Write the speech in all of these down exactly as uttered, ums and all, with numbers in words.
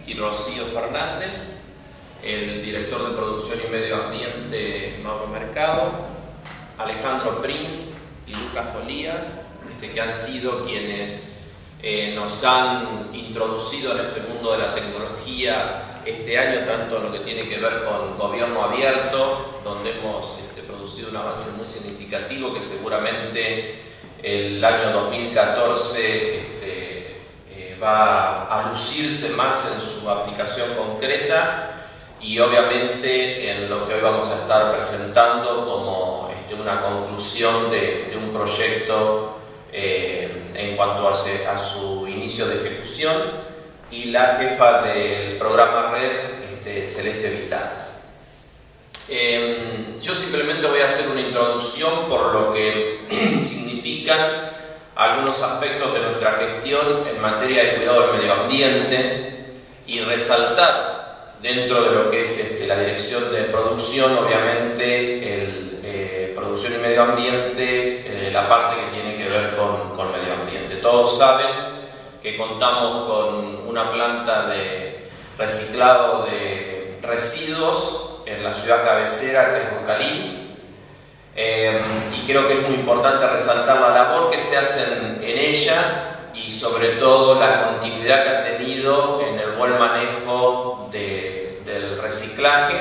y Rocío Fernández, el director de Producción y Medio Ambiente, Mauro Mercado, Alejandro Prinz y Lucas Olías, este, que han sido quienes eh, nos han introducido en este mundo de la tecnología este año, tanto en lo que tiene que ver con gobierno abierto, donde hemos este, producido un avance muy significativo que seguramente el año dos mil catorce este, eh, va a lucirse más en su aplicación concreta, y obviamente en lo que hoy vamos a estar presentando como este, una conclusión de, de un proyecto eh, en cuanto a, se, a su inicio de ejecución, y la jefa del programa Red, este, Celeste Vitales. Eh, yo simplemente voy a hacer una introducción por lo que significan algunos aspectos de nuestra gestión en materia de cuidado del medio ambiente y resaltar dentro de lo que es este, la dirección de producción, obviamente, el, eh, producción y medio ambiente, eh, la parte que tiene que ver con, con medio ambiente. Todos saben que contamos con una planta de reciclado de residuos en la ciudad cabecera, que es Rucalín, eh, y creo que es muy importante resaltar la labor que se hace en, en ella, y sobre todo la continuidad que ha tenido en el buen manejo de, del reciclaje.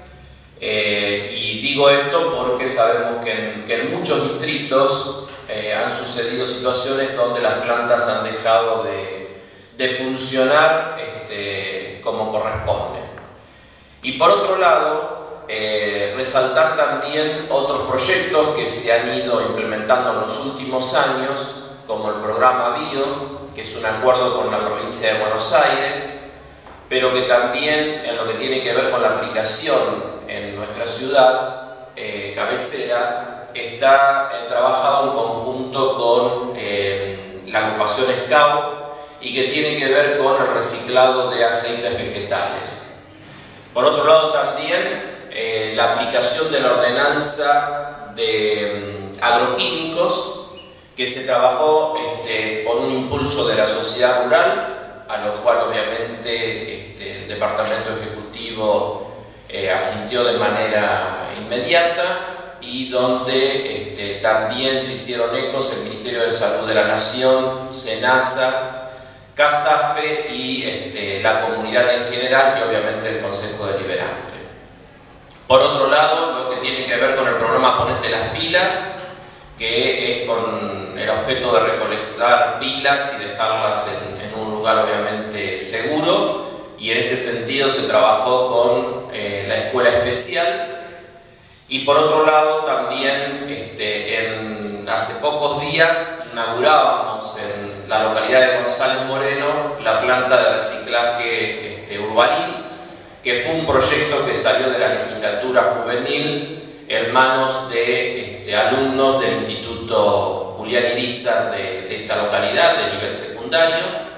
Eh, y digo esto porque sabemos que en, que en muchos distritos eh, han sucedido situaciones donde las plantas han dejado de, de funcionar este, como corresponde. Y por otro lado, eh, resaltar también otros proyectos que se han ido implementando en los últimos años, como el programa BIO, que es un acuerdo con la provincia de Buenos Aires, pero que también en lo que tiene que ver con la aplicación en nuestra ciudad eh, cabecera, está eh, trabajado en conjunto con eh, la agrupación SCAU, y que tiene que ver con el reciclado de aceites vegetales. Por otro lado también eh, la aplicación de la ordenanza de um, agroquímicos, que se trabajó este, por un impulso de la sociedad rural, a lo cual obviamente este, el Departamento Ejecutivo eh, asintió de manera inmediata, y donde este, también se hicieron ecos el Ministerio de Salud de la Nación, SENASA, CASAFE y este, la comunidad en general, y obviamente el Consejo Deliberante. Por otro lado, lo que tiene que ver con el programa Ponete las Pilas, que es con el objeto de recolectar pilas y dejarlas en, en un lugar obviamente seguro, y en este sentido se trabajó con eh, la escuela especial. Y por otro lado también este, en, hace pocos días inaugurábamos en la localidad de González Moreno la planta de reciclaje este, Urbalín, que fue un proyecto que salió de la legislatura juvenil en manos de este, alumnos del Instituto Julián Irizar de, de esta localidad, de nivel secundario,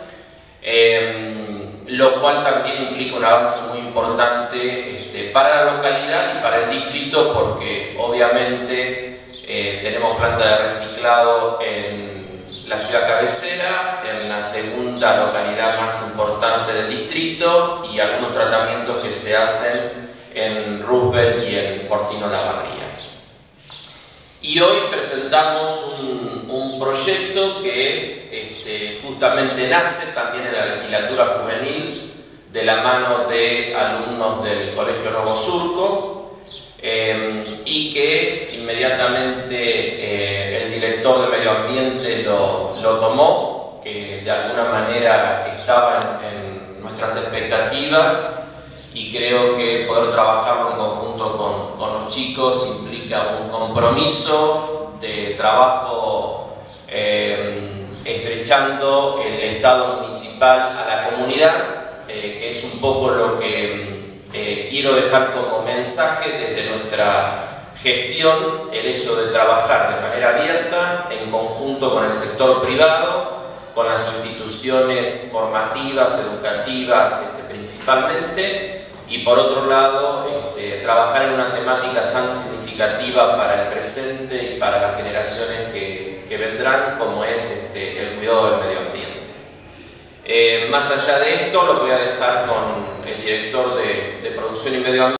eh, lo cual también implica un avance muy importante este, para la localidad y para el distrito, porque obviamente eh, tenemos planta de reciclado en la ciudad cabecera, en la segunda localidad más importante del distrito, y algunos tratamientos que se hacen en Roosevelt y en Fortino Lavarría. Y hoy presentamos un, un proyecto que este, justamente nace también en la legislatura juvenil, de la mano de alumnos del Colegio Nuevo Surco, eh, y que inmediatamente eh, el director de Medio Ambiente lo, lo tomó, que de alguna manera estaba en, en nuestras expectativas, y creo que poder trabajarlo en conjunto con, con los chicos implica un compromiso de trabajo eh, estrechando el Estado municipal a la comunidad, eh, que es un poco lo que eh, quiero dejar como mensaje desde nuestra gestión, el hecho de trabajar de manera abierta, en conjunto con el sector privado, con las instituciones formativas, educativas este, principalmente, y por otro lado este, trabajar en una temática tan significativa para el presente y para las generaciones que, que vendrán, como es este, el cuidado del medio ambiente. Eh, más allá de esto, lo voy a dejar con el director de, de Producción y Medio Ambiente.